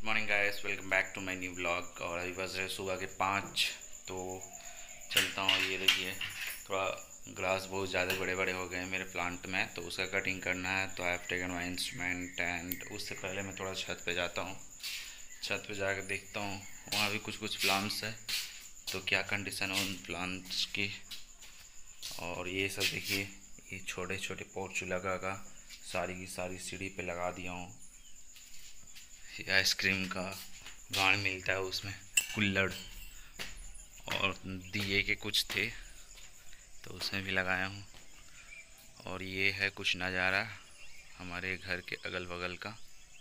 Morning guys, welcome back to my new vlog. और अभी बज रहे सुबह के 5। तो चलता हूँ। ये देखिए, थोड़ा ग्रास बहुत ज़्यादा बड़े बड़े हो गए हैं मेरे प्लांट में, तो उसका कटिंग करना है। तो I have taken my instrument and उससे पहले मैं थोड़ा छत पे जाता हूँ। छत पे जाकर देखता हूँ, वहाँ भी कुछ कुछ प्लांट्स है, तो क्या कंडीशन है उन प्लांट्स की। और ये सब देखिए, ये छोटे छोटे पोर्चुला का सारी की सारी सीढ़ी पे लगा दिया हूँ। आइसक्रीम का गाड़ मिलता है उसमें, कुल्हड़ और दिए के कुछ थे, तो उसमें भी लगाया हूँ। और ये है कुछ नज़ारा हमारे घर के अगल बगल का।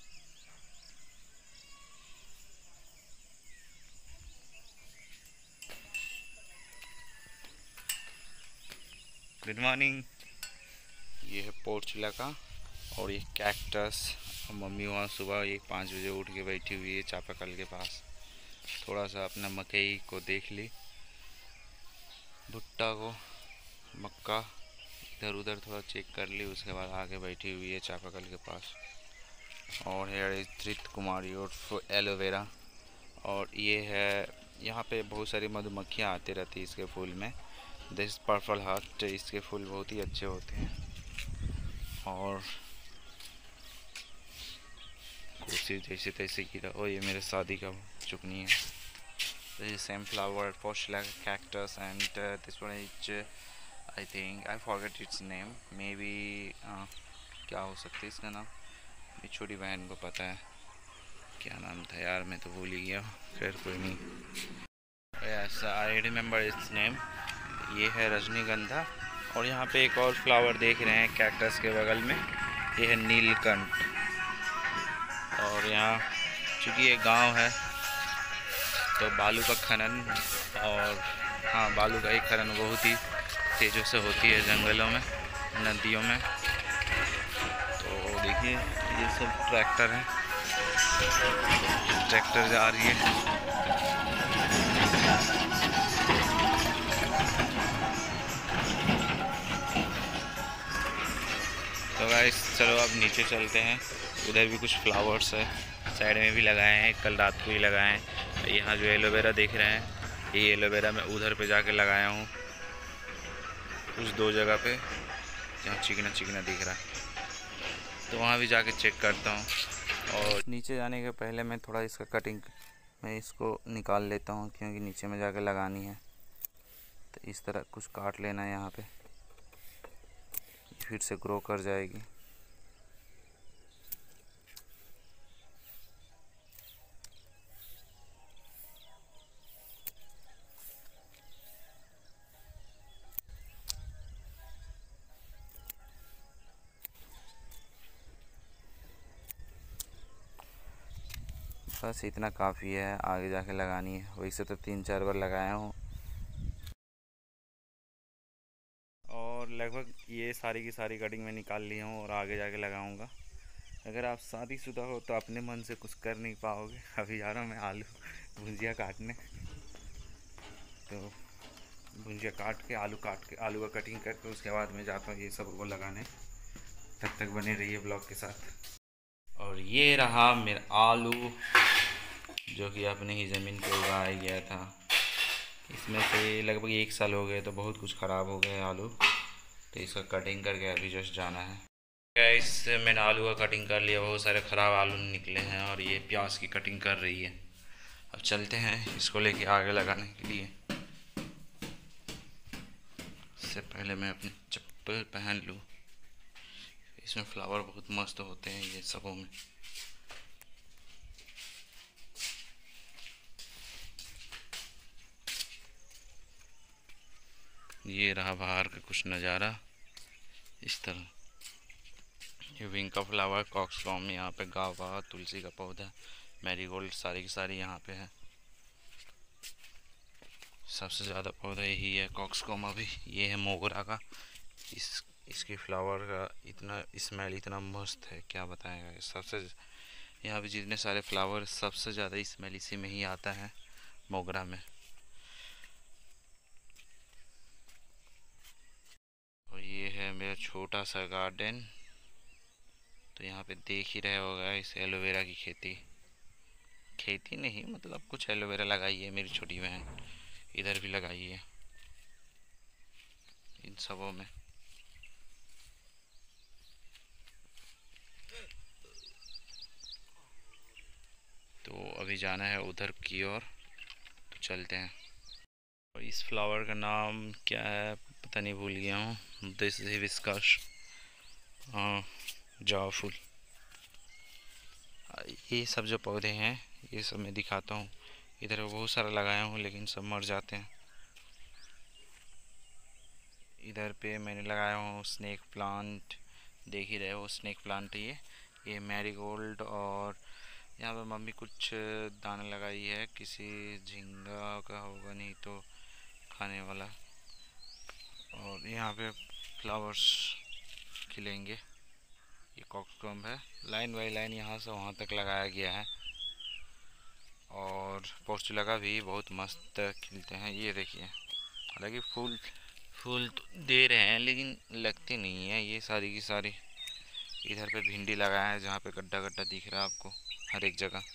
Good morning. ये है पोर्चुला का और ये कैक्टस। मम्मी वहाँ सुबह 5 बजे उठ के बैठी हुई है चापाकल के पास। थोड़ा सा अपना मकई को देख ली, भुट्टा को, मक्का इधर उधर थोड़ा चेक कर ली, उसके बाद आगे बैठी हुई है चापाकल के पास। और हेयर इज धृत कुमारी और एलोवेरा। और ये है, यहाँ पे बहुत सारी मधुमक्खियाँ आती रहती है इसके फूल में। दिस पर्पल हार्ट, इसके फूल बहुत ही अच्छे होते हैं। और कोशिश जैसे तैसे की रहो। ये मेरे शादी का चुकनी है। This is same flower, Porcelain cactus, and this one is I think I forget its name. Maybe क्या हो सकता है इसका नाम, मेरी छोटी बहन को पता है। क्या नाम था यार, मैं तो भूल ही गया। खैर कोई नहीं। Yes, I remember its name. ये है रजनीगंधा। और यहाँ पे एक और फ्लावर देख रहे हैं कैक्टस के बगल में, ये है नीलकंठ। और यहाँ चूँकि ये गांव है, तो बालू का खनन, और हाँ, बालू का ही खनन बहुत ही तेज़ों से होती है जंगलों में, नदियों में। तो देखिए, ये सब ट्रैक्टर हैं, ट्रैक्टर जा रही है। तो गाइस चलो अब नीचे चलते हैं। उधर भी कुछ फ्लावर्स है, साइड में भी लगाए हैं, कल रात को ही लगाए हैं। यहाँ जो एलोवेरा देख रहे हैं, ये एलोवेरा मैं उधर पे जाके लगाया हूँ, उस 2 जगह पे जहाँ चिकना चिकना दिख रहा है। तो वहाँ भी जाके चेक करता हूँ। और नीचे जाने के पहले मैं थोड़ा इसका कटिंग, मैं इसको निकाल लेता हूँ, क्योंकि नीचे में जाके लगानी है। तो इस तरह कुछ काट लेना है यहाँ पे, फिर से ग्रो कर जाएगी। बस इतना काफ़ी है, आगे जाके लगानी है। वैसे तो 3-4 बार लगाया हूँ। और लगभग ये सारी की सारी कटिंग मैं निकाल लिया हूँ और आगे जाके लगाऊंगा। अगर आप शादीशुदा हो तो अपने मन से कुछ कर नहीं पाओगे। अभी जा रहा हूँ मैं आलू भुजिया काटने। तो भुजिया काट के, आलू काट के, आलू का कटिंग करके उसके बाद मैं जाता हूँ ये सब को लगाने। तब तक बने रहिए ब्लॉग के साथ। और ये रहा मेरा आलू, जो कि अपने ही ज़मीन पे उगाया गया था। इसमें से लगभग 1 साल हो गए, तो बहुत कुछ ख़राब हो गया आलू। तो इसका कटिंग करके अभी जस्ट जाना है। गाइस मैंने आलू का कटिंग कर लिया, बहुत सारे ख़राब आलू निकले हैं। और ये प्याज की कटिंग कर रही है। अब चलते हैं इसको लेके आगे लगाने के लिए। इससे पहले मैं अपनी चप्पल पहन लूँ। इसमें फ्लावर बहुत मस्त होते हैं ये सबों में। ये रहा बाहर का कुछ नज़ारा इस तरह। ये विंग का फ्लावर, कॉक्सकॉम, यहाँ पे गावा, तुलसी का पौधा, मैरीगोल्ड, सारी की सारी यहाँ पे है। सबसे ज़्यादा पौधा यही है कॉक्सकॉम। अभी ये है मोगरा का। इसके फ्लावर का इतना स्मेल इतना मस्त है, क्या बताएगा। सबसे यहाँ पे जितने सारे फ्लावर, सबसे ज़्यादा स्मेल इसी में ही आता है, मोगरा में। और ये है मेरा छोटा सा गार्डन। तो यहाँ पे देख ही रहे होगा इस एलोवेरा की खेती। खेती नहीं, मतलब कुछ एलोवेरा लगाई है मेरी छोटी बहन, इधर भी लगाई है इन सबों में। तो अभी जाना है उधर की ओर, तो चलते हैं। और इस फ्लावर का नाम क्या है पता नहीं, भूल गया हूँ। दिस हिबिस्कस, हाँ, जवा फूल। ये सब जो पौधे हैं ये सब मैं दिखाता हूँ। इधर बहुत सारा लगाया हूँ लेकिन सब मर जाते हैं। इधर पे मैंने लगाया हूँ स्नेक प्लांट, देख ही रहे हो स्नेक प्लांट। ये मैरीगोल्ड। और यहाँ पे मम्मी कुछ दाना लगाई है, किसी झींगा का होगा नहीं तो खाने वाला। और यहाँ पे फ्लावर्स खिलेंगे। ये कॉकस्कॉम्ब है, लाइन बाई लाइन यहाँ से वहाँ तक लगाया गया है। और पोर्चुला का भी बहुत मस्त खिलते हैं, ये देखिए। हालांकि फूल फूल तो दे रहे हैं लेकिन लगती नहीं है ये सारी की सारी। इधर पे भिंडी लगाया है जहाँ पे गड्ढा गड्ढा दिख रहा है आपको हर एक जगह।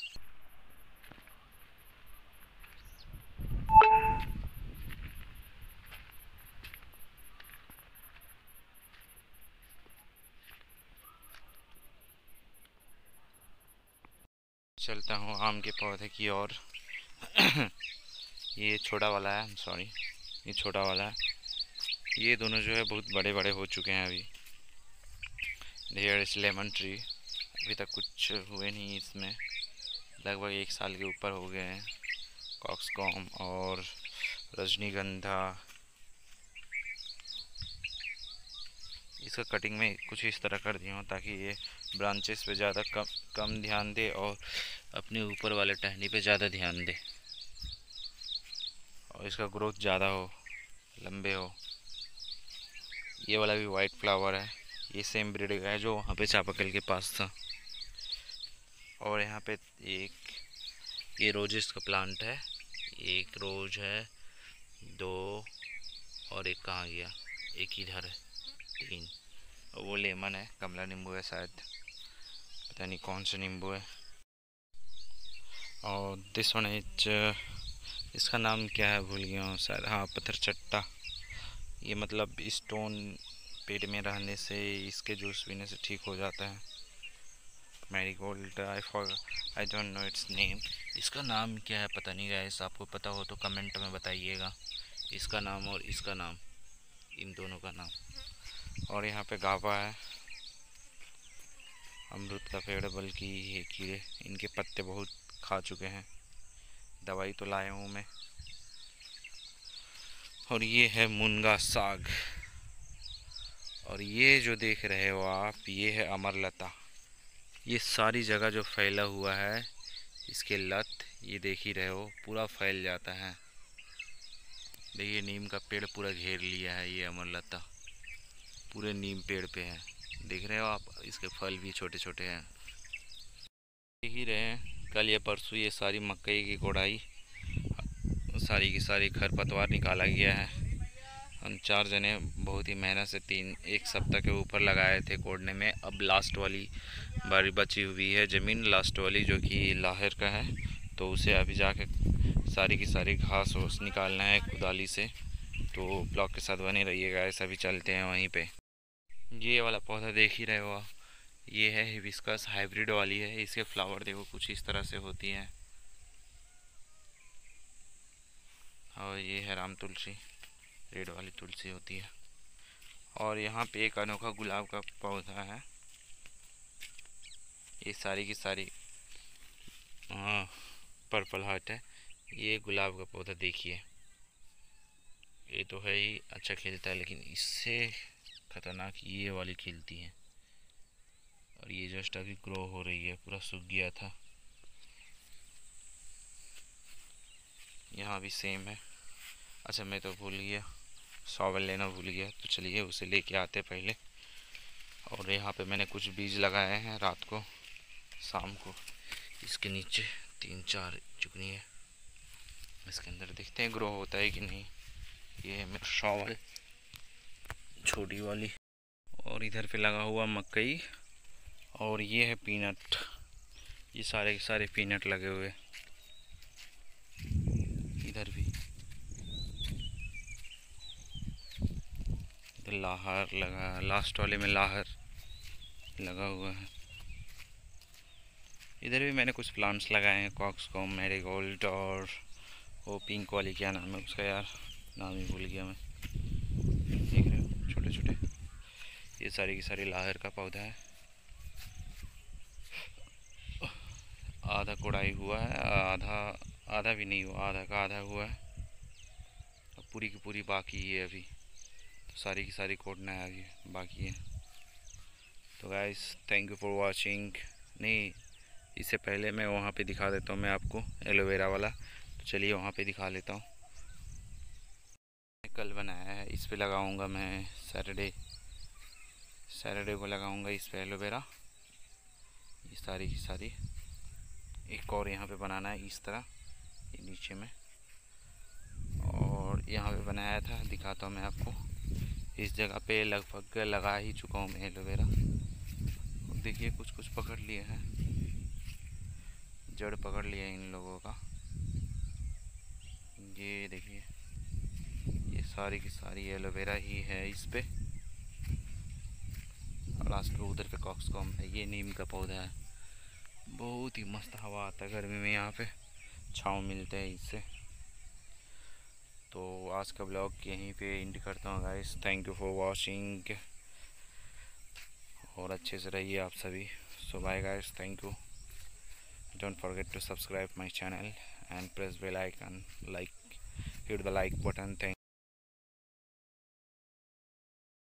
चलता हूँ आम के पौधे की ओर। ये छोटा वाला है, सॉरी, ये छोटा वाला है। ये दोनों जो है बहुत बड़े बड़े हो चुके हैं अभी। देयर इज लेमन ट्री, अभी तक कुछ हुए नहीं इसमें, लगभग 1 साल के ऊपर हो गए हैं। कॉक्सकॉम और रजनीगंधा। इसका कटिंग में कुछ इस तरह कर दिया हूँ ताकि ये ब्रांचेस पे ज़्यादा कम कम ध्यान दे और अपने ऊपर वाले टहनी पे ज़्यादा ध्यान दे, और इसका ग्रोथ ज़्यादा हो, लंबे हो। ये वाला भी वाइट फ्लावर है, ये सेम ब्रीड का है जो वहाँ पे चापाकल के पास था। और यहाँ पे एक ये रोजेस का प्लांट है, एक रोज है, 2, और एक कहाँ गया, एक इधर है, 3। और वो लेमन है, कमला नींबू है शायद, पता नहीं कौन सा नींबू है। और दिस वन इज, इसका नाम क्या है भूल गया हूँ शायद, हाँ, पत्थर चट्टा। ये मतलब स्टोन पेट में रहने से इसके जूस पीने से ठीक हो जाता है। Marigold, I don't know its name. इसका नाम क्या है पता नहीं गाइस, आपको पता हो तो कमेंट में बताइएगा इसका नाम और इसका नाम, इन दोनों का नाम। और यहाँ पे गावा है, अमरूद का पेड़, बल्कि ये कीड़े इनके पत्ते बहुत खा चुके हैं, दवाई तो लाया हूँ मैं। और ये है मुनगा साग। और ये जो देख रहे हो आप, ये है अमरलता। ये सारी जगह जो फैला हुआ है इसके लत, ये देख ही रहे हो, पूरा फैल जाता है। देखिए नीम का पेड़ पूरा घेर लिया है ये अमरलता, पूरे नीम पेड़ पे है, देख रहे हो आप, इसके फल भी छोटे छोटे हैं। देख ही रहे हैं, कल या परसों ये सारी मकई की कोड़ाई, सारी की सारी खरपतवार निकाला गया है। हम 4 जने बहुत ही मेहनत से 1 सप्ताह के ऊपर लगाए थे कोड़ने में। अब लास्ट वाली बारी बची हुई है ज़मीन, लास्ट वाली जो कि लाहर का है, तो उसे अभी जाके सारी की सारी घास वूस निकालना है कुदाली से। तो ब्लॉग के साथ बने रहिएगा, ऐसा भी चलते हैं वहीं पे। ये वाला पौधा देख ही रहे हो आप, ये है हिबिस्कस, हाइब्रिड वाली है। इसके फ्लावर देखो कुछ इस तरह से होती हैं। और ये है राम तुलसी, रेड वाली तुलसी होती है। और यहाँ पे एक अनोखा गुलाब का पौधा है, ये सारी की सारी, हाँ, पर्पल हार्ट है। ये गुलाब का पौधा देखिए, ये तो है ही अच्छा खिलता है, लेकिन इससे खतरनाक ये वाली खिलती है। और ये जस्ट अभी ग्रो हो रही है, पूरा सूख गया था। यहाँ भी सेम है। अच्छा मैं तो भूल गया, सॉवल लेना भूल गया, तो चलिए उसे लेके आते पहले। और यहाँ पे मैंने कुछ बीज लगाए हैं रात को, शाम को इसके नीचे 3-4 चुकनी है, इसके अंदर देखते हैं ग्रो होता है कि नहीं। ये है मेरा सॉवल, छोटी वाली। और इधर पे लगा हुआ मकई। और ये है पीनट, ये सारे के सारे पीनट लगे हुए, इधर भी इधर लाहर लगा, लास्ट वाले में लाहर लगा हुआ है। इधर भी मैंने कुछ प्लांट्स लगाए हैं, कॉक्सकॉम, मैरीगोल्ड और वो पिंक वाली क्या नाम है उसका यार, नाम ही भूल गया मैं। देख रहे हो छोटे छोटे, ये सारी की सारी लाहर का पौधा है। आधा कोड़ाई हुआ है, आधा आधा भी नहीं हुआ, आधा का आधा हुआ है, अब पूरी की पूरी बाकी है अभी, तो सारी की सारी कोड़ना है अभी बाकी है। तो guys thank you for watching. नहीं, इससे पहले मैं वहाँ पे दिखा देता हूँ मैं आपको एलोवेरा वाला, तो चलिए वहाँ पे दिखा लेता हूँ। कल बनाया है, इस पे लगाऊंगा मैं सैटरडे को लगाऊंगा इस पे एलोवेरा, ये सारी की सारी। एक और यहाँ पे बनाना है इस तरह, ये नीचे में, और यहाँ पे बनाया था, दिखाता हूँ मैं आपको। इस जगह पे लगभग लगा ही चुका हूँ मैं एलोवेरा। देखिए कुछ कुछ पकड़ लिए हैं, जड़ पकड़ लिया इन लोगों का, ये देखिए ये सारी की सारी एलोवेरा ही है इस पे। और लास्ट में उधर पे कॉक्सकॉम है, ये नीम का पौधा है, बहुत ही मस्त हवा आता है गर्मी में, यहाँ पे छाँव मिलते हैं इससे। तो आज का ब्लॉग यहीं पे एंड करता हूँ guys, thank you for watching, और अच्छे से रहिए आप सभी। So bye guys, thank you, don't forget to subscribe my channel and press bell icon, like, hit the like button, thank